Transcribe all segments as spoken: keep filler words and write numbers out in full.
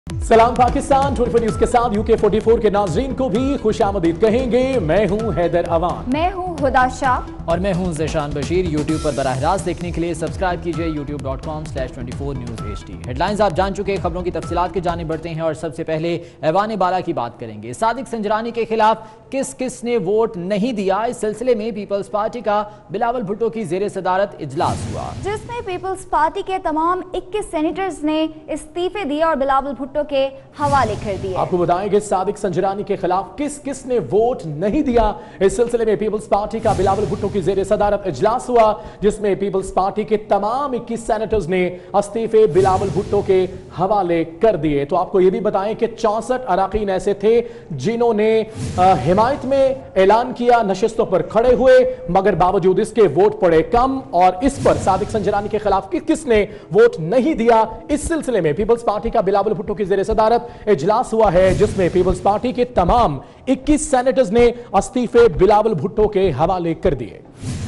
सलाम पाकिस्तान चौबीस न्यूज के साथ यूके चौवालीस के नाजरीन को भी खुशामदीद कहेंगे। मैं हूं हैदर अवान, मैं हूं हुदा शाह और मैं हूं ज़ेशान बशीर। यूट्यूब पर बराह रास्त देखने के लिए सब्सक्राइब कीजिए YouTube dot com slash twenty four news H D. Headlines आप जान चुके, खबरों की तफसीलात की जानिब बढ़ते हैं और सबसे पहले ऐवान बाला की बात करेंगे। सादिक संजरानी के खिलाफ किस किस ने वोट नहीं दिया, इस सिलसिले में पीपल्स पार्टी का बिलावल भुट्टो की जेर सदारत इजलास हुआ, जिसमें पीपल्स पार्टी के तमाम इक्कीस सेनेटर्स ने इस्तीफे दिए और बिलावल भुट्टो के हवाले कर दिए। आपको बताएं कि सादिक संजरानी के खिलाफ किस किस ने वोट नहीं दिया, इस सिलसिले में पीपल्स पार्टी का बिलावल भुट्टो की जेर सदारत इजलास हुआ, जिसमें पीपल्स पार्टी के तमाम इक्कीस सेनेटर्स ने इस्तीफे बिलावल भुट्टो के हवाले कर दिए। तो आपको यह भी बताएं कि चौसठ अराकीन ऐसे थे जिन्होंने हिमायत में ऐलान किया, नशिस्तों पर खड़े हुए, मगर बावजूद इसके वोट पड़े कम। और इस पर सादिक संजरानी के खिलाफ किस किस ने वोट नहीं दिया, इस सिलसिले में पीपल्स पार्टी का बिलावल भुट्टो की जेर सदारत इजलास हुआ है, जिसमें पीपल्स पार्टी के तमाम इक्कीस सेनेटर्स ने इस्तीफे बिलावल भुट्टो के हवाले कर दिए।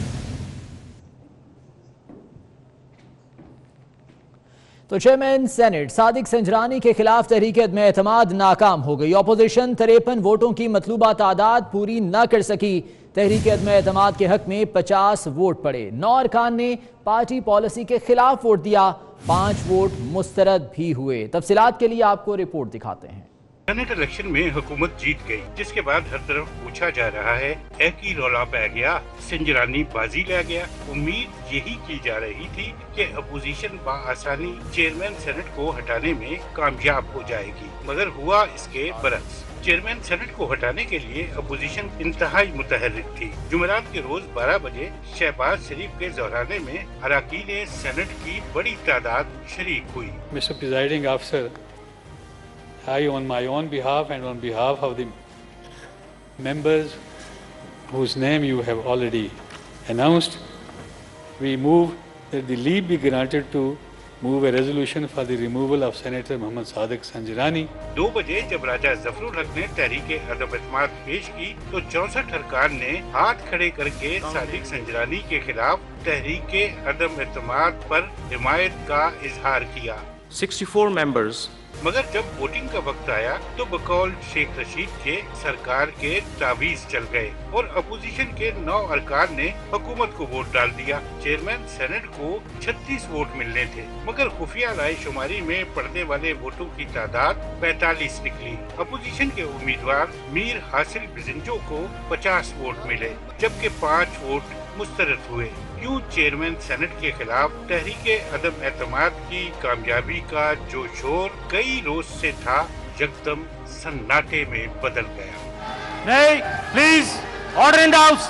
तो चेयरमैन सेनेट सादिक संजरानी के खिलाफ तहरीक अदम एतमाद नाकाम हो गई। अपोजिशन तिरपन वोटों की मतलूबा तादाद पूरी न कर सकी। तहरीक अदम एतमाद के हक में पचास वोट पड़े। नौ अरकान ने पार्टी पॉलिसी के खिलाफ वोट दिया, पांच वोट मुस्तरद भी हुए। तफसीलात के लिए आपको रिपोर्ट दिखाते हैं। सेनेट इलेक्शन में हुकूमत जीत गई, जिसके बाद हर तरफ पूछा जा रहा है एक ही रौला पै गया, संजरानी बाजी ले गया। उम्मीद यही की जा रही थी कि अपोजिशन बआसानी चेयरमैन सेनेट को हटाने में कामयाब हो जाएगी, मगर हुआ इसके बरक्स। चेयरमैन सेनेट को हटाने के लिए अपोजिशन इंतहाई मुतहर्रिक थी। जुमेरात के रोज बारह बजे शहबाज शरीफ के ज़ोहराने में अरकान सेनेट की बड़ी तादाद शरीक हुई। Mister presiding officer, I on my own behalf and on behalf of the members whose name you have already announced, we move that the leave be granted to move a resolution for the removal of Senator Mohammad Sadiq Sanjarani. दो बजे जब राजा जफरुल हक ने तहरीक अदम एतमाद पेश की तो चौसठ अरकान ने हाथ खड़े करके सादिक संजरानी के खिलाफ तहरीक अदम एतमाद पर हिमायत का इजहार किया। चौंसठ members मगर जब वोटिंग का वक्त आया तो बकौल शेख रशीद के सरकार के तावीज चल गए और अपोजिशन के नौ अरकान ने हुकूमत को वोट डाल दिया। चेयरमैन सेनेट को छत्तीस वोट मिलने थे, मगर खुफिया राय शुमारी में पड़ने वाले वोटों की तादाद पैंतालीस निकली। अपोजिशन के उम्मीदवार मीर हासिल बिजिंजो को पचास वोट मिले, जबकि पाँच वोट मुस्तरद हुए। क्यों चेयरमैन सेनेट के खिलाफ तहरीके अदम एतमाद की कामयाबी का जो शोर कई रोज से था, यकदम सन्नाटे में बदल गया। नहीं, please order in the house.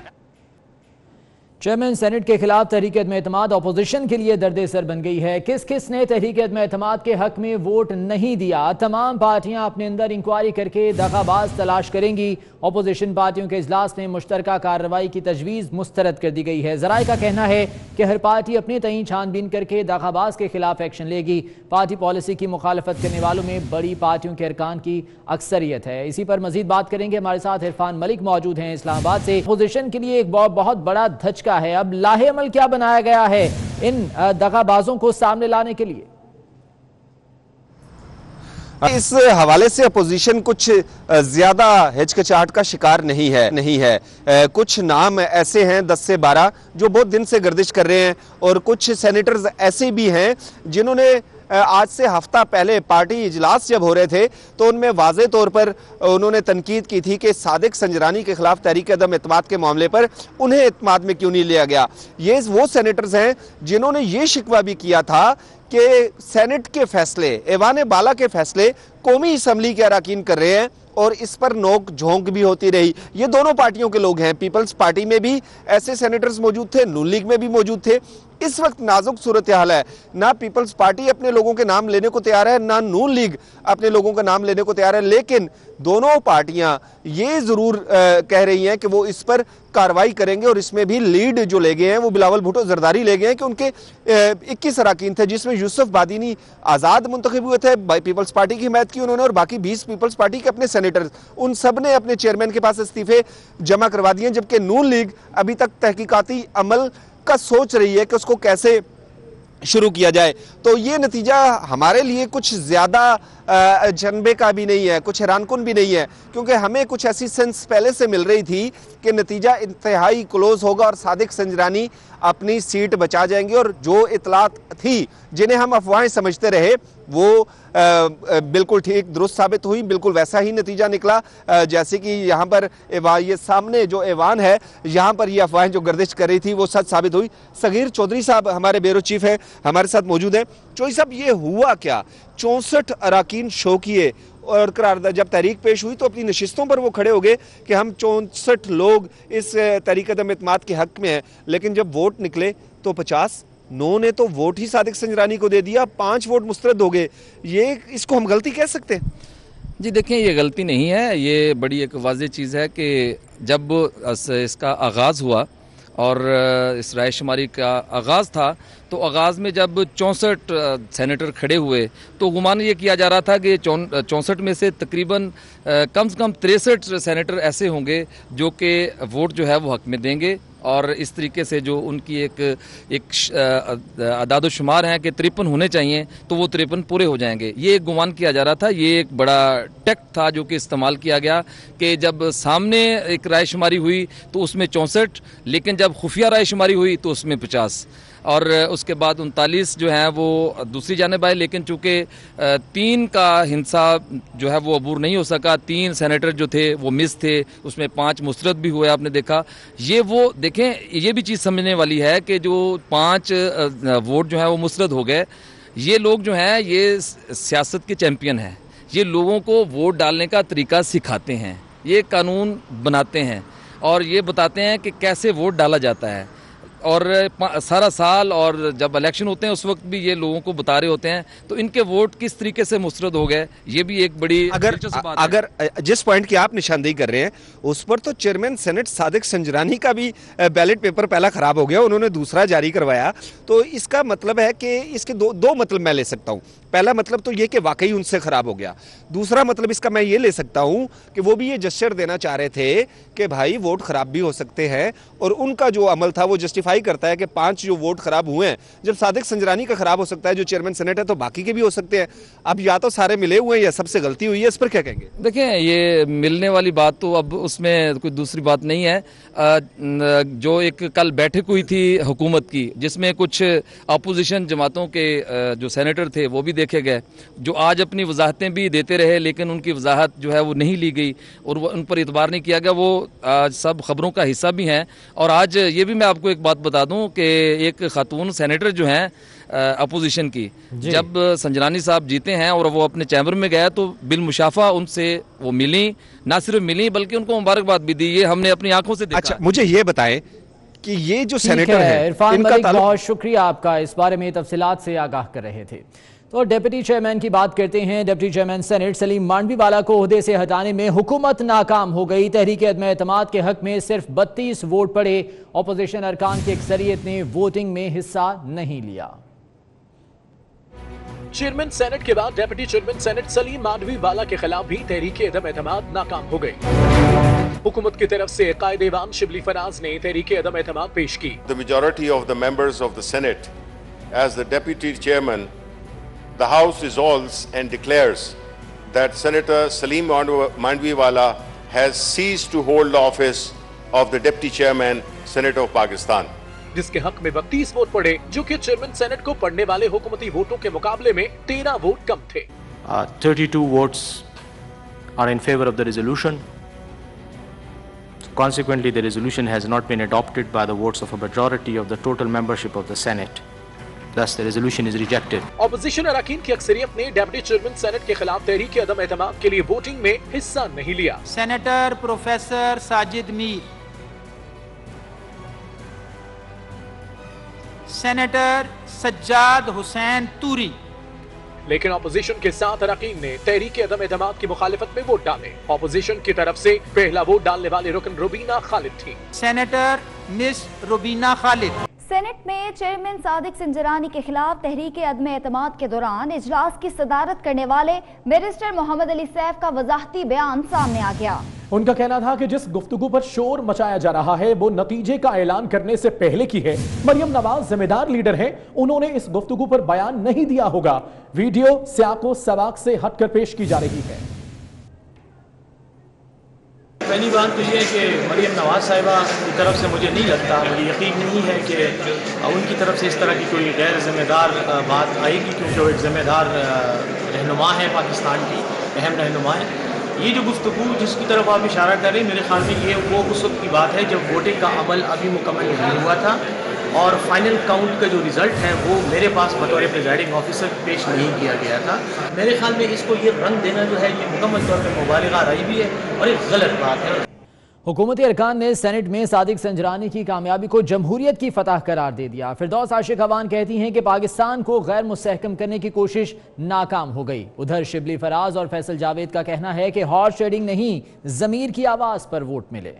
Chairman senate के खिलाफ तहरीक अदम एतमाद अपोजिशन के लिए दर्द सर बन गई है। किस किस ने तहरीक अदम एतमाद के हक में वोट नहीं दिया, तमाम पार्टियां अपने अंदर इंक्वायरी करके दगाबाज तलाश करेंगी। अपोजिशन पार्टियों के इजलास में मुश्तरका कार्रवाई की तजवीज़ मुस्तरद कर दी गई है। ज़राए का कहना है कि हर पार्टी अपने तईं छानबीन करके दगाबाज के खिलाफ एक्शन लेगी। पार्टी पॉलिसी की मुखालफत करने वालों में बड़ी पार्टियों के अरकान की अक्सरियत है। इसी पर मजीद बात करेंगे, हमारे साथ इरफान मलिक मौजूद हैं इस्लामाबाद से। अपोजिशन के लिए एक बहुत बड़ा धचका है, अब लाहे अमल क्या बनाया गया है इन दगाबाजों को सामने लाने के लिए? इस हवाले से अपोजिशन कुछ ज्यादा हिचकिचाहट का शिकार नहीं है नहीं है कुछ नाम ऐसे हैं दस से बारह जो बहुत दिन से गर्दिश कर रहे हैं, और कुछ सेनेटर्स ऐसे भी हैं जिन्होंने आज से हफ्ता पहले पार्टी इजलास जब हो रहे थे तो उनमें वाज़े तौर पर उन्होंने तनकीद की थी कि सादिक संजरानी के खिलाफ तहरीक अदम एतमाद के मामले पर उन्हें एतमाद में क्यों नहीं लिया गया। ये वो सेनेटर्स हैं जिन्होंने ये शिकवा भी किया था कि सेनेट के फैसले, ऐवान बाला के फैसले कौमी असम्बली के अरकान कर रहे हैं, और इस पर नोक झोंक भी होती रही। ये दोनों पार्टियों के लोग हैं, पीपल्स पार्टी में भी ऐसे सेनेटर्स मौजूद थे, नून लीग में भी मौजूद थे। इस वक्त नाजुक सूरत हाल है, ना पीपल्स पार्टी अपने लोगों के नाम लेने को तैयार है, ना नून लीग अपने लोगों का नाम लेने को तैयार है, लेकिन दोनों पार्टियां ये जरूर कह रही हैं कि वो इस पर कार्रवाई करेंगे। और इसमें भी लीड जो ले गए हैं वो बिलावल भुट्टो जरदारी ले गए हैं कि उनके इक्कीस अरकान थे, जिसमें यूसुफ बादीनी आज़ाद मुंतखब हुए थे, पीपल्स पार्टी की हिमायत की उन्होंने, और बाकी बीस पीपल्स पार्टी के अपने सेनेटर्स, उन सब ने अपने चेयरमैन के पास इस्तीफे जमा करवा दिए। जबकि नून लीग अभी तक तहकीकाती अमल का सोच रही है कि उसको कैसे शुरू किया जाए। तो ये नतीजा हमारे लिए कुछ ज़्यादा जनबे का भी नहीं है, कुछ हैरानकुन भी नहीं है, क्योंकि हमें कुछ ऐसी सेंस पहले से मिल रही थी कि नतीजा इंतहाई क्लोज होगा और सादिक संजरानी अपनी सीट बचा जाएंगे। और जो इतलात थी जिन्हें हम अफवाहें समझते रहे वो आ, बिल्कुल ठीक दुरुस्त साबित हुई, बिल्कुल वैसा ही नतीजा निकला। आ, जैसे कि यहाँ पर ये सामने जो ऐवान है, यहाँ पर ये अफवाहें जो गर्दिश कर रही थी वो सच साबित हुई। सगीर चौधरी साहब हमारे ब्यूरो चीफ हैं, हमारे साथ मौजूद हैं। चौधरी साहब, ये हुआ क्या? चौंसठ अराकीन शो किए और करारदाद जब तहरीक पेश हुई तो अपनी नशिस्तों पर वो खड़े हो गए कि हम चौंसठ लोग इस तहरीक अदम एतमाद के हक में हैं, लेकिन जब वोट निकले तो पचास नो ने तो वोट ही सादिक संजरानी को दे दिया, पांच वोट मुस्तरद हो गए। ये इसको हम गलती कह सकते हैं? जी देखिए, ये गलती नहीं है, ये बड़ी एक वाज़ेह चीज़ है कि जब इसका आगाज़ हुआ और इस राय शुमारी का आगाज़ था तो आगाज़ में जब चौंसठ सेनेटर खड़े हुए तो गुमान ये किया जा रहा था कि चौंसठ में से तकरीबन कम से कम तिरसठ सेनेटर ऐसे होंगे जो कि वोट जो है वो हक में देंगे, और इस तरीके से जो उनकी एक एक अदाद शुमार हैं कि तिरपन होने चाहिए तो वो तिरपन पूरे हो जाएंगे। ये एक गुमान किया जा रहा था, ये एक बड़ा टेक्ट था जो कि इस्तेमाल किया गया कि जब सामने एक राय शुमारी हुई तो उसमें चौंसठ, लेकिन जब खुफिया राय शुमारी हुई तो उसमें पचास, और उसके बाद उनतालीस जो हैं वो दूसरी जानिब आए, लेकिन चूँकि तीन का हिंसा जो है वो अबूर नहीं हो सका, तीन सेनेटर जो थे वो मिस थे, उसमें पांच मुस्तरद भी हुए। आपने देखा ये वो देखें, ये भी चीज़ समझने वाली है कि जो पांच वोट जो है वो मुस्तरद हो गए, ये लोग जो हैं ये सियासत के चैम्पियन हैं, ये लोगों को वोट डालने का तरीका सिखाते हैं, ये कानून बनाते हैं और ये बताते हैं कि कैसे वोट डाला जाता है, और सारा साल और जब इलेक्शन होते हैं उस वक्त भी ये लोगों को बता रहे होते हैं। तो इनके वोट किस तरीके से मुस्तरद हो गए, ये भी एक बड़ी अगर बात अगर है। जिस पॉइंट की आप निशानदेही कर रहे हैं उस पर तो चेयरमैन सेनेट सादिक संजरानी का भी बैलेट पेपर पहला खराब हो गया, उन्होंने दूसरा जारी करवाया। तो इसका मतलब है कि इसके दो दो मतलब मैं ले सकता हूँ। पहला मतलब तो ये कि वाकई उनसे खराब हो गया, दूसरा मतलब इसका मैं ये ले सकता हूँ कि वो भी ये जस्चर देना चाह रहे थे कि भाई वोट खराब भी हो सकते हैं, और उनका जो अमल था वो जस्टिफाई करता है कि पांच जो वोट खराब हुए हैं, जब सादिक संजरानी का खराब हो सकता है जो चेयरमैन सेनेट है, तो बाकी के भी हो सकते हैं। अब या तो सारे मिले हुए हैं या सबसे गलती हुई है, इस पर क्या कहेंगे? देखिए, ये मिलने वाली बात तो अब उसमें कोई दूसरी बात नहीं है। जो एक कल बैठक हुई थी हुकूमत की जिसमें कुछ अपोजिशन जमातों के जो सेनेटर थे वो भी देखे गए, जो आज अपनी वजाहतें भी देते रहे, लेकिन उनकी वजाहत जो है वो नहीं ली गई और वो उन पर इतबार नहीं किया गया। वो आज सब खबरों का हिस्सा भी हैं। और आज ये भी मैं आपको एक बात बता दूं कि एक खातून सेनेटर जो हैं अपोजिशन की, जब संजरानी साहब जीते हैं और वो अपने चैम्बर में गया तो बिलमुशाफा उनसे वो मिली, ना सिर्फ मिली बल्कि उनको मुबारकबाद भी दी। ये हमने अपनी आंखों से देखा। अच्छा, मुझे ये बताएं कि ये जो सेनेटर है, इरफान मलिक, बहुत शुक्रिया आपका, इस बारे में तफसीलात से आगाह कर रहे थे। तो डिप्टी चेयरमैन की बात करते हैं। Deputy chairman senate Salim Mandviwala को ओहदे से हटाने में हुकूमत नाकाम हो गई। तहरीक अदम एतमाद के हक में सिर्फ बत्तीस वोट पड़े। अपोजिशन अरकान की अक्सरियत ने वोटिंग में हिस्सा नहीं लिया। चेयरमैन सेनेट के बाद deputy chairman senate Salim Mandviwala के खिलाफ भी तहरीक अदम एतमाद नाकाम हो गई। हुकूमत की तरफ से कायदे ईवान शिबली फराज ने तहरीक अदम एतमाद पेश की। The majority of the members of the Senate, as the deputy chairman, the House resolves and declares that Senator Salim Mandviwala has ceased to hold the office of the deputy chairman, Senate of Pakistan. जिसके हक में बत्तीस vote पड़े, जो कि chairman senate को पड़ने वाले हुकूमती वोटों के मुकाबले में तेरह वोट कम थे। Uh, thirty-two votes are in favor of the resolution. Consequently, the resolution has not been adopted by the votes of a majority of the total membership of the Senate. Thus, the resolution is rejected. Opposition अरकान की अक्सरियत ने deputy chairman senate के खिलाफ तहरीक अदम एतमाद के लिए voting में हिस्सा नहीं लिया। Senator professor Sajid Mir, senator Sajjad Hussain Turi, लेकिन ऑपोजिशन के साथ अरकान ने तहरीक अदम एतमाद की मुखालिफत में वोट डाले। ऑपोजिशन की तरफ से पहला वोट डालने वाले रुकन रुबीना खालिद थी। Senator miss Rubina Khalid. Senate में चेयरमैन सादिक संजरानी के खिलाफ तहरीक अदम एतमाद के दौरान इजलास की सदारत करने वाले बैरिस्टर मोहम्मद अली सैफ का वजाहती बयान सामने आ गया। उनका कहना था कि जिस गुफ्तगू पर शोर मचाया जा रहा है वो नतीजे का ऐलान करने से पहले की है। मरियम नवाज जिम्मेदार लीडर हैं, उन्होंने इस गुफ्तगू पर बयान नहीं दिया होगा। वीडियो सियाको सवाक से हटकर पेश की जा रही है। पहली बात तो ये है कि मरियम नवाज साहिबा की तरफ से मुझे नहीं लगता, मुझे यकीन नहीं है कि उनकी तरफ से इस तरह की कोई गैर जिम्मेदार बात आएगी, क्योंकि वो एक जिम्मेदार रहनुमा है, पाकिस्तान की अहम रहनुमा है। ये जो गुफ्तगू जिसकी तरफ आप इशारा कर रहे हैं, मेरे ख्याल में ये वो उस वक्त की बात है जब वोटिंग का अमल अभी मुकम्मल नहीं हुआ था और फाइनल काउंट का जो रिज़ल्ट है वो मेरे पास बतौर प्रिजाइडिंग ऑफिसर पेश नहीं किया गया था। मेरे ख्याल में इसको ये रंग देना जो है ये मुकम्मल तौर पर मुबालिगा राई भी है और एक गलत बात है। हुकूमती अरकान ने सेनेट में सादिक संजरानी की कामयाबी को जमहूरियत की फतह करार दे दिया। फिरदौस आशिक अवान कहती हैं कि पाकिस्तान को गैर मुस्तहकम करने की कोशिश नाकाम हो गई। उधर शिबली फराज और फैसल जावेद का कहना है कि हॉर्स ट्रेडिंग नहीं, ज़मीर की आवाज़ पर वोट मिले।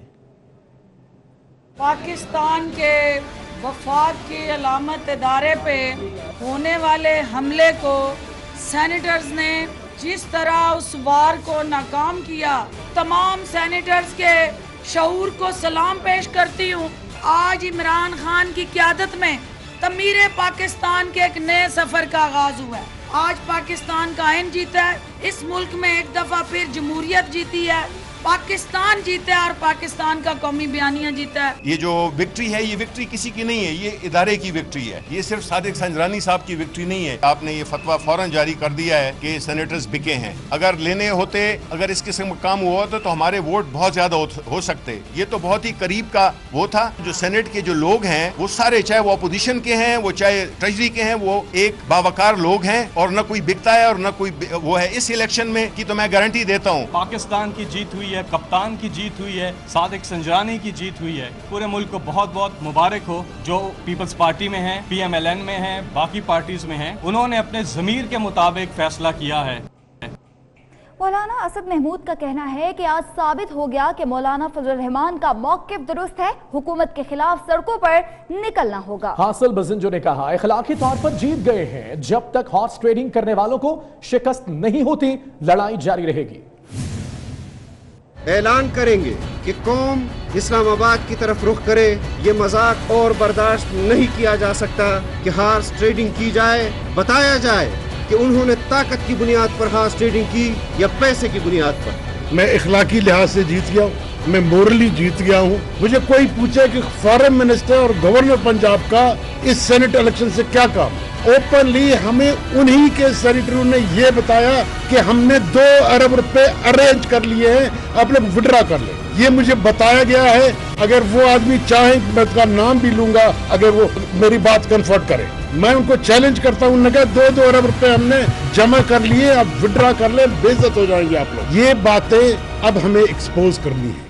पाकिस्तान के वफाक की अलामत इदारे पे होने वाले हमले को सेनेटर्स ने जिस तरह उस वार को नाकाम किया, तमाम सेनेटर्स के शऊर को सलाम पेश करती हूँ। आज इमरान खान की क़यादत में तमीर पाकिस्तान के एक नए सफ़र का आगाज हुआ है। आज पाकिस्तान का आइन जीता है, इस मुल्क में एक दफ़ा फिर जमहूरियत जीती है, पाकिस्तान जीता है और पाकिस्तान का कौमी बयानिया जीता है। ये जो विक्ट्री है ये विक्ट्री किसी की नहीं है, ये इदारे की विक्ट्री है, ये सिर्फ सादिक संजरानी साहब की विक्ट्री नहीं है। आपने ये फतवा फौरन जारी कर दिया है कि सेनेटर्स बिके हैं। अगर लेने होते, अगर इस किस्म का काम हुआ होता तो हमारे वोट बहुत ज्यादा हो, हो सकते। ये तो बहुत ही करीब का वो था। जो सेनेट के जो लोग हैं वो सारे, चाहे वो अपोजिशन के हैं, वो चाहे ट्रेजरी के हैं, वो एक बावकार लोग हैं और न कोई बिकता है और न कोई वो है। इस इलेक्शन में की तो मैं गारंटी देता हूँ पाकिस्तान की जीत हुई है, कप्तान की जीत हुई है, सादिक संजरानी की जीत हुई है। पूरे मुल्क को बहुत बहुत मुबारक हो जो पीपल्स पार्टी में है, पी एम एल एन में है, बाकी पार्टीज में है। उन्होंने अपने ज़मीर के मुताबिक फैसला किया है। मौलाना असद महमूद का कहना है कि आज साबित हो गया कि मौलाना फजल रहमान का मौक़िफ़ दुरुस्त है, हुकूमत के खिलाफ सड़कों पर निकलना होगा। हासिल बजिंजो ने कहा इखलाकी तौर पर जीत गए हैं, जब तक हॉर्स ट्रेडिंग करने वालों को शिकस्त नहीं होती लड़ाई जारी रहेगी। ऐलान करेंगे कि कौम इस्लामाबाद की तरफ रुख करे। ये मजाक और बर्दाश्त नहीं किया जा सकता कि हॉर्स ट्रेडिंग की जाए। बताया जाए कि उन्होंने ताकत की बुनियाद पर हॉर्स ट्रेडिंग की या पैसे की बुनियाद पर। मैं इखलाकी लिहाज से जीत गया हूँ, मैं मोरली जीत गया हूँ। मुझे कोई पूछे कि फॉरेन मिनिस्टर और गवर्नर पंजाब का इस सेनेट इलेक्शन से क्या काम, ओपनली हमें उन्हीं के सेनेटरों ने ये बताया कि हमने दो अरब रुपए अरेंज कर लिए हैं, आप लोग विड्रा कर ले। ये मुझे बताया गया है। अगर वो आदमी चाहे मैं उसका नाम भी लूंगा, अगर वो मेरी बात कंफर्ट करे, मैं उनको चैलेंज करता हूँ। उन्होंने कहा दो दो अरब रुपए हमने जमा कर लिए, अब विड्रा कर ले, बेइज्जत हो जाएंगे आप लोग। ये बातें अब हमें एक्सपोज करनी है।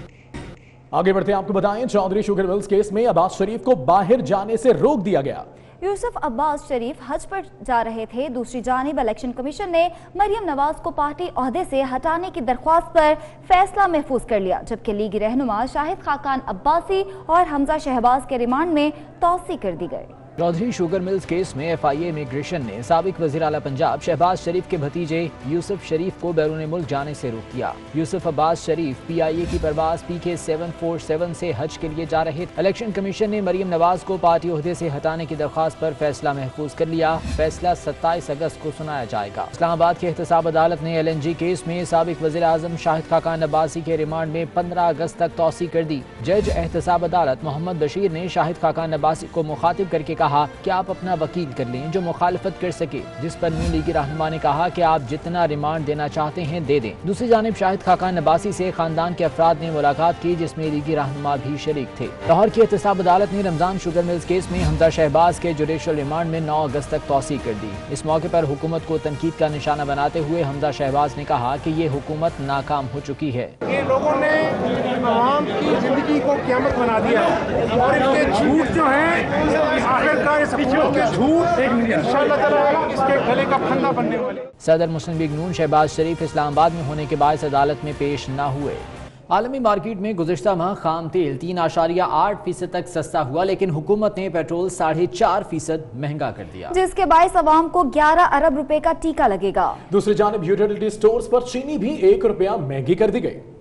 आगे बढ़ते हैं, आपको बताएं चौधरी शुगर मिल्स केस में अब्बास शरीफ को बाहर जाने से रोक दिया गया। यूसुफ अब्बास शरीफ हज पर जा रहे थे। दूसरी जानिब इलेक्शन कमीशन ने मरियम नवाज को पार्टी ओहदे से हटाने की दरख्वास्त पर फैसला महफूज कर लिया, जबकि लीगी रहनुमा शाहिद खाकान अब्बासी और हमजा शहबाज के रिमांड में तौसी कर दी गई। चौधरी शुगर मिल्स केस में एफ आई ए इमिग्रेशन ने साबिक वज़ीर आला पंजाब शहबाज शरीफ के भतीजे यूसुफ शरीफ को बैरून मुल्क जाने से रोक दिया। Yusuf Abbas Sharif P I A की परवाज P K seven four seven से हज के लिए जा रहे थे। इलेक्शन कमीशन ने मरियम नवाज को पार्टी ओहदे से हटाने की दरख्वास्त पर फैसला महफूज कर लिया। फैसला सत्ताईस अगस्त को सुनाया जाएगा। इस्लामाबाद की एहतसाब अदालत ने एल एन जी केस में साबिक वज़ीर आज़म शाहिद खाकान अब्बासी के रिमांड में पंद्रह अगस्त तक तौसी कर दी। जज एहतसाब अदालत मोहम्मद बशीर ने शाहिद खाकान अब्बासी को मुखातिब करके कहा कि आप अपना वकील कर लें जो मुखालफत कर सके, जिस पर नून लीगी रहनुमा ने कहा कि आप जितना रिमांड देना चाहते हैं दे दें। दूसरी जानिब शाहिद खाकान अब्बासी से खानदान के अफराद ने मुलाकात की, जिसमें लीगी रहनुमा भी शरीक थे। लाहौर की एहतसाब अदालत ने रमजान शुगर मिल्स केस में हमजा शहबाज के जुडिशल रिमांड में नौ अगस्त तक तौसी कर दी। इस मौके पर हुकूमत को तनकीद का निशाना बनाते हुए हमजा शहबाज ने कहा कि ये हुकूमत नाकाम हो चुकी है। ये लोगों ने आवाम की जिंदगी को क़यामत बना दिया और इनके झूठ जो है आखिरकार इस हुकूमत के झूठ इंशाअल्लाह ताला इसके गले का फंदा बनने वाले। सदर मुस्लिम लीग नून शहबाज शरीफ इस्लामाबाद में होने के बाद अदालत में पेश न हुए। आलमी मार्केट में गुज़िश्ता माह खाम तेल तीन आशारिया आठ फीसद तक सस्ता हुआ, लेकिन हुकूमत ने पेट्रोल साढ़े चार फीसद महंगा कर दिया, जिसके बायस अवाम को ग्यारह अरब रुपए का टीका लगेगा। दूसरी जानब यूटिलिटी स्टोर्स पर चीनी भी एक रुपया महंगी कर दी गई।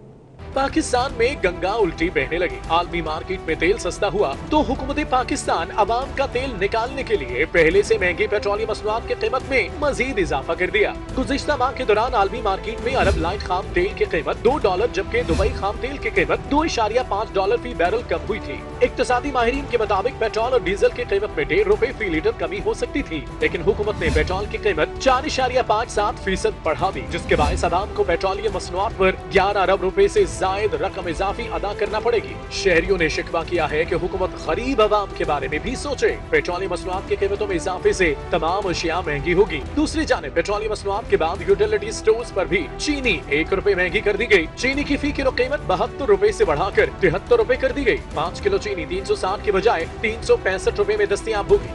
पाकिस्तान में गंगा उल्टी बहने लगी। आलमी मार्केट में तेल सस्ता हुआ तो हुकूमत पाकिस्तान अवाम का तेल निकालने के लिए पहले से महंगी पेट्रोलियम मसनूआत की कीमत में मजीद इजाफा कर दिया। गुज़िश्ता माह के दौरान आलमी मार्केट में अरब लाइट खाम तेल की कीमत दो डॉलर जबकि दुबई खाम तेल की कीमत दो इशारिया पाँच डॉलर फी बैरल कम हुई थी। इक्तसादी माहिरीन के मुताबिक पेट्रोल और डीजल की कीमत में डेढ़ रुपए फी लीटर कमी हो सकती थी, लेकिन हुकूमत ने पेट्रोल की कीमत चार इशारिया पाँच सात फीसद बढ़ा दी, जिसके बायस आवाम को पेट्रोलियम मसनूआत पर ग्यारह अरब रुपए से जायद रकम इजाफी अदा करना पड़ेगी। शहरियों ने शिकवा किया है कि हुकूमत गरीब आवाम के बारे में भी सोचे। पेट्रोलियम मसनूआत की कीमतों में इजाफे से तमाम अशिया महंगी होगी। दूसरी जानिब पेट्रोलियम मसनूआत के बाद यूटिलिटी स्टोर्स पर भी चीनी एक रुपए महंगी कर दी गई। चीनी की फी किलो कीमत बहत्तर रुपए से बढ़ाकर तिहत्तर रुपए कर दी गई। पाँच किलो चीनी तीन सौ साठ के बजाय तीन सौ पैंसठ रुपए में दस्तयाब होगी।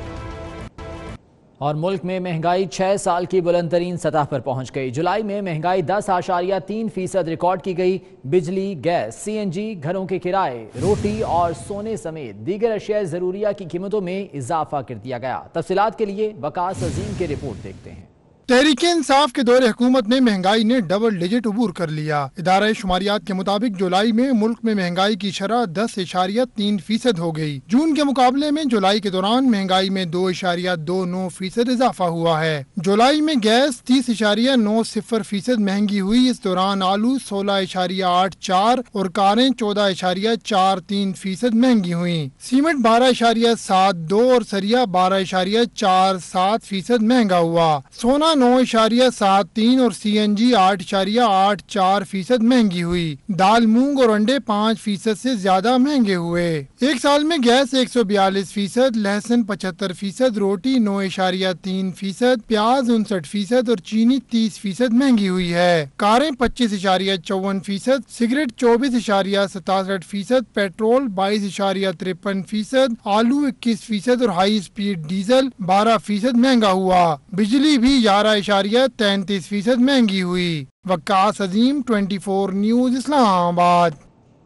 और मुल्क में महंगाई छह साल की बुलंद तरीन सतह पर पहुंच गई। जुलाई में महंगाई दस आशारिया तीन फीसद रिकॉर्ड की गई। बिजली, गैस, सी एन जी, घरों के किराए, रोटी और सोने समेत दीगर अशिया ज़रूरिया की कीमतों में इजाफा कर दिया गया। तफसीलात के लिए वकास अजीम की रिपोर्ट देखते हैं। तहरीके इंसाफ के दौरे हुकूमत ने महंगाई ने डबल डिजिट अबूर कर लिया। इदारा शुमारियात के मुताबिक जुलाई में मुल्क में महंगाई की शरह दस इशारिया तीन फीसद हो गई। जून के मुकाबले में जुलाई के दौरान महंगाई में दो इशारिया दो नौ फीसद इजाफा हुआ है। जुलाई में गैस तीस इशारिया नौ सिफर फीसद महंगी हुई। इस दौरान आलू सोलह इशारिया आठ चार और कारें चौदह इशारिया चार तीन फीसद महंगी हुई। सीमेंट बारह इशारिया सात दो और सरिया बारह इशारिया चार सात फीसद महंगा हुआ। सोना नौ इशारिया सात तीन और सी एन जी आठ इशारिया आठ चार फीसद महंगी हुई। दाल, मूंग और अंडे पाँच फीसद से ज्यादा महंगे हुए। एक साल में गैस एक सौ बयालीस फीसद, लहसुन पचहत्तर फीसद, रोटी नौ इशारिया तीन फीसद, प्याज उनसठ फीसद और चीनी तीस फीसद महंगी हुई है। कारें पच्चीस इशारिया चौवन फीसद, सिगरेट चौबीस इशारिया सतासठ फीसद, पेट्रोल बाईस इशारिया तिरपन फीसद, आलू इक्कीस फीसद और हाई स्पीड डीजल बारह फीसद महंगा हुआ। बिजली भी ग्यारह इशारिया तैंतीस फीसद महंगी हुई। वकास अजीम चौबीस न्यूज इस्लामाबाद।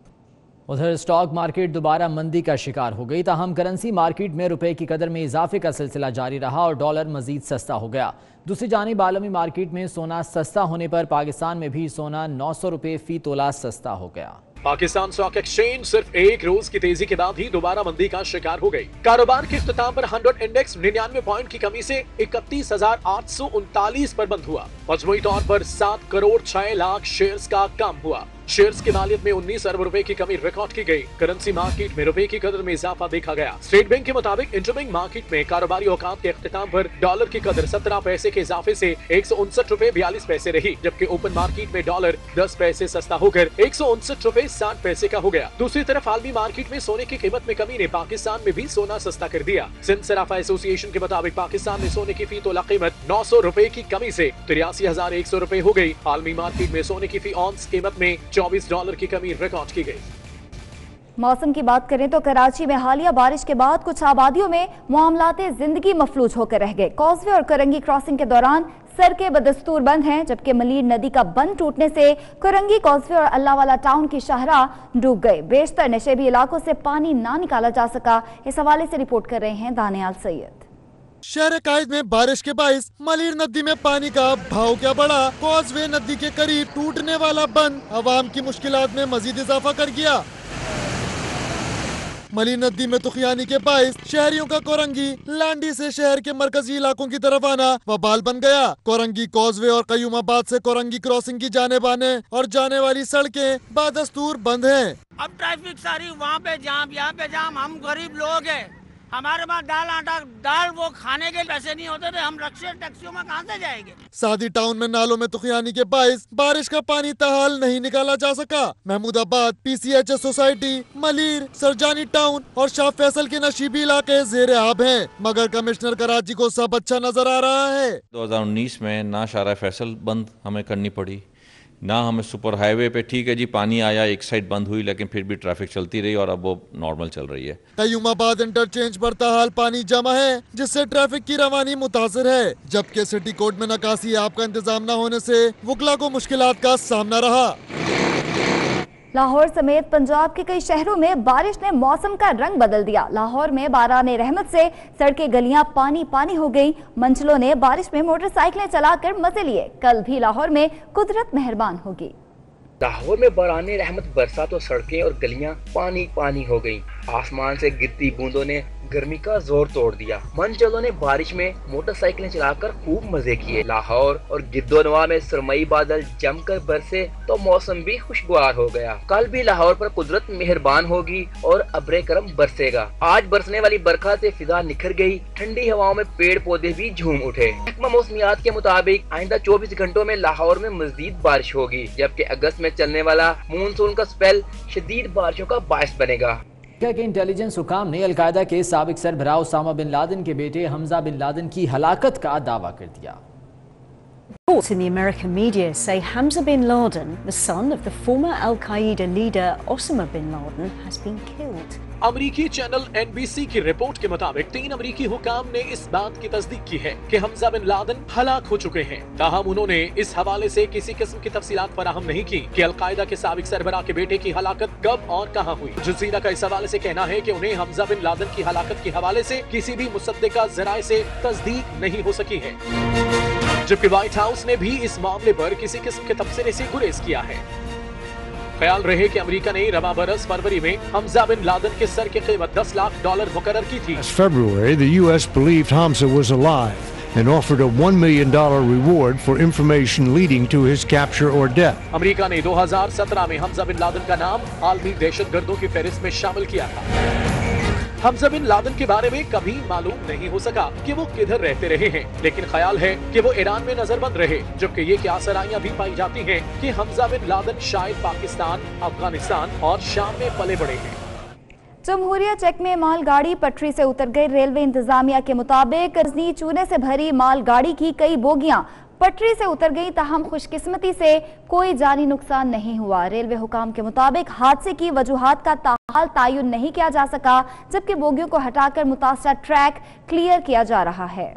उधर स्टॉक मार्केट दोबारा मंदी का शिकार हो गई। ताहम करेंसी मार्केट में रुपए की कदर में इजाफे का सिलसिला जारी रहा और डॉलर मजीद सस्ता हो गया। दूसरी जानिब आलमी मार्केट में सोना सस्ता होने पर पाकिस्तान में भी सोना नौ सौ रुपए फी तोला सस्ता हो गया। पाकिस्तान स्टॉक एक्सचेंज सिर्फ एक रोज की तेजी के बाद ही दोबारा मंदी का शिकार हो गई। कारोबार के इख्तिताम पर हंड्रेड इंडेक्स निन्यानवे पॉइंट की कमी से इकतीस हजार आठ सौ उनतालीस पर बंद हुआ। मजमूई तौर पर सात करोड़ छह लाख शेयर्स का कम हुआ। शेयर्स की मालियत में उन्नीस अरब रुपए की कमी रिकॉर्ड की गई। करेंसी मार्केट में रुपए की कदर में इजाफा देखा गया। स्टेट बैंक के मुताबिक इंटरबैंक मार्केट में कारोबारी औकात के इख्तिताम पर डॉलर की कदर सत्रह पैसे के इजाफे से एक सौ उनसठ रुपए बयालीस पैसे रही, जबकि ओपन मार्केट में डॉलर दस पैसे सस्ता होकर एक सौ उनसठ रुपए साठ पैसे का हो गया। दूसरी तरफ आलमी मार्केट में सोने की कीमत में कमी ने पाकिस्तान में भी सोना सस्ता कर दिया। सिंध सराफा एसोसिएशन के मुताबिक पाकिस्तान में सोने की फी तोला कीमत नौ सौ रुपए की कमी से तिरासी हजार एक सौ रुपए हो गई। आलमी मार्केट में सोने की फी ऑन्स कीमत में चौबीस डॉलर की कमी रिकॉर्ड की गई। मौसम की बात करें तो कराची में हालिया बारिश के बाद कुछ आबादियों में मामलाते जिंदगी मफलूज होकर रह गए। कॉजवे और करंगी क्रॉसिंग के दौरान सड़कें बदस्तूर बंद हैं, जबकि मलीर नदी का बंद टूटने से करंगी कॉजवे और अल्लाहवाला टाउन की शाहराह डूब गए। बेशतर नशेबी इलाकों से पानी ना निकाला जा सका। इस हवाले से रिपोर्ट कर रहे हैं दानियाल सैयद। शहर कायद में बारिश के बाइस मलीर नदी में पानी का भाव क्या बढ़ा। कॉजवे नदी के करीब टूटने वाला बंद अवाम की मुश्किलात में मजीद इजाफा कर गया। मलीर नदी में तुखियानी के बाइस शहरियों का कोरंगी लांडी से शहर के मरकजी इलाकों की तरफ आना वबाल बन गया। कोरंगी कॉजवे और कयूमाबाद से कोरंगी क्रॉसिंग की जाने आने और जाने वाली सड़कें बादस्तूर बंद हैं। अब ट्रैफिक सारी वहाँ पे जाम, यहाँ पे जाम। हम गरीब लोग हैं, हमारे पास दाल आटा दाल वो खाने के पैसे नहीं होते थे, हम रक्शे टैक्सियों में कहाँ से जाएंगे। सादी टाउन में नालों में तुखियानी के बाइस बारिश का पानी ताहाल नहीं निकाला जा सका। Mahmoodabad, P C H S society, Malir, Surjani town और शाह फैसल के नशीबी इलाके ज़ेरे आब हैं, मगर कमिश्नर कराची को सब अच्छा नजर आ रहा है। दो हजार उन्नीस में ना शाह फैसल बंद हमें करनी पड़ी, ना हमें सुपर हाईवे पे ठीक है जी पानी आया, एक साइड बंद हुई, लेकिन फिर भी ट्रैफिक चलती रही और अब वो नॉर्मल चल रही है। कयूमाबाद इंटरचेंज पर ताहाल पानी जमा है, जिससे ट्रैफिक की रवानी मुतासिर है, जबकि सिटी कोर्ट में नकासी आप का इंतजाम न होने से वुकला को मुश्किलात का सामना रहा। लाहौर समेत पंजाब के कई शहरों में बारिश ने मौसम का रंग बदल दिया। लाहौर में बाराने रहमत से सड़कें गलियां पानी पानी हो गई। मंचलों ने बारिश में मोटरसाइकिलें चलाकर मजे लिए। कल भी लाहौर में कुदरत मेहरबान होगी। لاہور میں باران رحمت برسا تو سڑکیں اور گلیاں پانی پانی ہو گئیں۔ آسمان سے گرتی بوندوں نے گرمی کا زور توڑ دیا۔ منچلوں نے بارش میں موٹر سائیکلیں چلا کر خوب مزے کیے۔ لاہور اور گردونواں میں سرمئی بادل جم کر برسے تو موسم بھی خوشگوار ہو گیا۔ کل بھی لاہور پر قدرت مہربان ہوگی اور ابر کرم برسے گا۔ آج برسنے والی برکھا سے فضا نکھر گئی، ٹھنڈی ہواؤں میں پیڑ پودے بھی جھوم اٹھے۔ محکمہ موسمیات کے مطابق آئندہ چوبیس گھنٹوں میں لاہور میں مزید بارش ہوگی، جبکہ اگست میں چلنے والا مونسون کا سپیل شدید بارشوں کا باعث بنے گا۔ امریکہ کے انٹیلیجنس حکام نے القاعدہ کے سابق سربراہ اسامہ بن لادن کے بیٹے حمزہ بن لادن کی ہلاکت کا دعویٰ کر دیا۔ Reports in the American media say Hamza bin Laden, the son of the former Al-Qaeda leader Osama bin Laden, has been killed. امریکی چینل این بی سی کی رپورٹ کے مطابق تین امریکی حکام نے اس بات کی تصدیق کی ہے کہ حمزہ بن لادن ہلاک ہو چکے ہیں، تاہم انہوں نے اس حوالے سے کسی قسم کی تفصیلات فراہم نہیں کی کہ القاعدہ کے سابق سربراہ کے بیٹے کی ہلاکت کب اور کہاں ہوئی۔ جزیرہ کا اس حوالے سے کہنا ہے کہ انہیں حمزہ بن لادن کی ہلاکت کے حوالے سے کسی بھی مصدقہ ذرائع سے تصدیق نہیں ہو سکی ہے، جبکہ وائٹ ہاؤس نے بھی اس معاملے پر کسی قسم کے تبصرے سے گریز کیا ہے۔ خیال رہے کہ امریکہ نے رواں برس فروری میں حمزہ بن لادن کے سر کی قیمت دس لاکھ ڈالر مقرر کی تھی۔ Last February, the U S believed Hamza was alive and offered a one million dollar reward for information leading to his capture or death. امریکہ نے دو ہزار سترہ میں حمزہ بن لادن کا نام عالمی دہشت گردوں کی فہرست میں شامل کیا تھا۔ حمزہ بن لادن کے بارے میں کبھی معلوم نہیں ہو سکا کہ وہ کدھر رہتے رہے ہیں، لیکن خیال ہے کہ وہ ایران میں نظر بند رہے، جبکہ یہ کیا سرائیاں بھی پائی جاتی ہیں کہ حمزہ بن لادن شاید پاکستان، افغانستان اور شام میں پلے بڑے ہیں۔ جمہوریہ چیک میں مال گاڑی پٹری سے اتر گئی۔ ریلوے انتظامیہ کے مطابق کرزنی چونے سے بھری مال گاڑی کی کئی بوگیاں پٹری سے اتر گئی، تاہم خوش قسمتی سے کوئی جانی نقصان نہیں ہوا۔ ریلوے حکام کے مطابق حادثے کی وجوہات کا تاحال تعین نہیں کیا جا سکا، جبکہ بوگیوں کو ہٹا کر متاثرہ ٹریک کلیئر کیا جا رہا ہے۔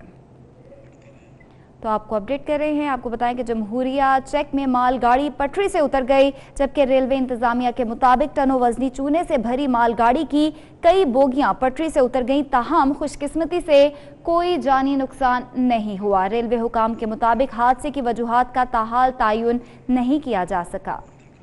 تو آپ کو اپڈیٹ کر رہے ہیں، آپ کو بتائیں کہ جمہوریہ چیک میں مال گاڑی پٹری سے اتر گئی، جبکہ ریلوے انتظامیہ کے مطابق ٹنوں وزنی چونے سے بھری مال گاڑی کی کئی بوگیاں پٹری سے اتر گئیں، تاہم خوش قسمتی سے کوئی جانی نقصان نہیں ہوا۔ ریلوے حکام کے مطابق حادثے کی وجوہات کا تاحال تعین نہیں کیا جا سکا۔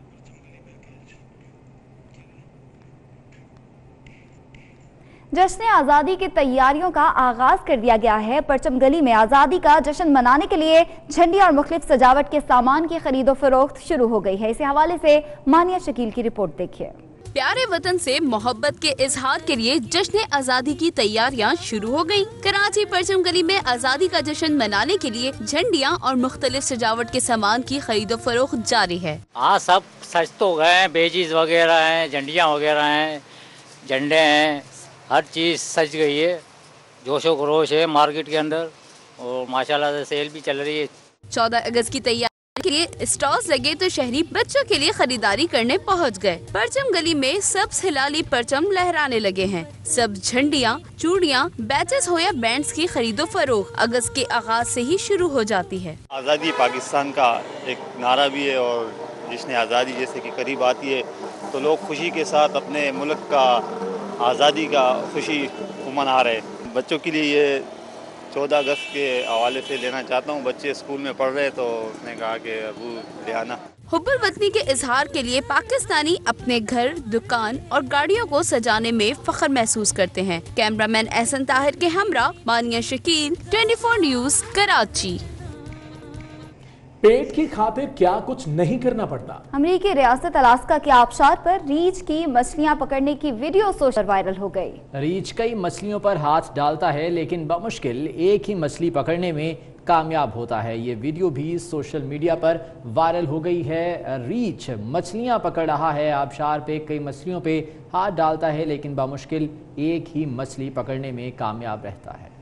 جشن آزادی کی تیاریوں کا آغاز کر دیا گیا ہے۔ پرچم گلی میں آزادی کا جشن منانے کے لیے جھنڈیاں اور مختلف سجاوٹ کے سامان کی خرید و فروخت شروع ہو گئی ہے۔ اسی حوالے سے مانیہ شکیل کی رپورٹ دیکھیے۔ پیارے وطن سے محبت کے اظہار کے لیے جشن آزادی کی تیاریاں شروع ہو گئیں۔ کراچی پرچم گلی میں آزادی کا جشن منانے کے لیے جھنڈیاں اور مختلف سجاوٹ کے سامان کی خرید و فروخت جاری ہے۔ ہاں سب سچ تو گئے ہیں، بیجیز وغیرہ ہیں، جھنڈیاں وغیرہ ہیں، جھنڈے ہیں، ہر چیز سج گئی ہے، جوش و خروش ہے مارکیٹ کے اندر، اور ماشاءاللہ سے سیل بھی چل رہی ہے۔ چودہ اگست کی تیاری کے لیے اسٹالز لگے تو شہری بچوں کے لیے خریداری کرنے پہنچ گئے۔ پرچم گلی میں سبز ہلالی پرچم لہرانے لگے ہیں۔ سب جھنڈیاں، چوڑیاں، بیچز ہو یا بینڈز کی خرید و فروخت اگست کے آغاز سے ہی شروع ہو جاتی ہے۔ آزادی پاکستان کا ایک نعرہ بھی ہے، اور جشن آزادی جیسے کہ قریب آتی ہے تو لوگ خوشی کے ساتھ اپنے ملک کا آزادی کا خوشی منا رہے ہیں۔ بچوں کے لیے یہ چودہ اگست کے حوالے سے لینا چاہتا ہوں، بچے اسکول میں پڑھ رہے تو اس نے کہا کہ ابو لے آنا۔ حب الوطنی کے اظہار کے لیے پاکستانی اپنے گھر، دکان اور گاڑیوں کو سجانے میں فخر محسوس کرتے ہیں۔ کیمرہ مین احسن طاہر کے ہمراہ Mania Shakeel, twenty four news, Karachi. پیٹ کی خاطر کیا کچھ نہیں کرنا پڑتا؟ امریکی ریاست الاسکا کے آبشار پر ریچھ کی مچھلیاں پکڑنے کی ویڈیو سوشل وائرل ہو گئی۔ ریچھ کئی مچھلیوں پر ہاتھ ڈالتا ہے، لیکن بمشکل ایک ہی مچھلی پکڑنے میں کامیاب ہوتا ہے۔ یہ ویڈیو بھی سوشل میڈیا پر وائرل ہو گئی ہے۔ ریچھ مچھلیاں پکڑ رہا ہے، آبشار پہ کئی مچھلیوں پہ ہاتھ ڈالتا ہے، لیکن بمشکل ایک ہی مچھلی پکڑنے میں کامیاب رہتا ہے۔